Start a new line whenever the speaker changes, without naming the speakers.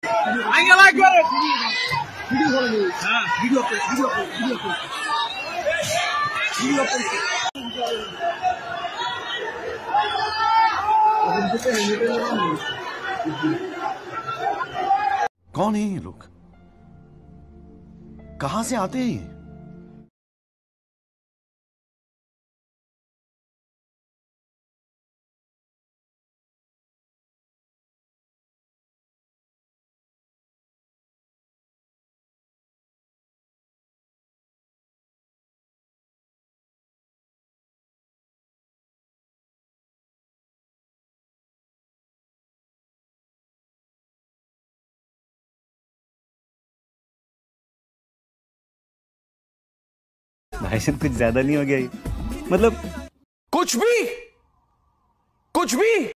आएंगे लाइक करो वीडियो खोलो हां वीडियो पे
कौन है ये लोग? कहां से आते हैं?
भाई साहब कुछ ज्यादा नहीं हो गया ये? मतलब कुछ भी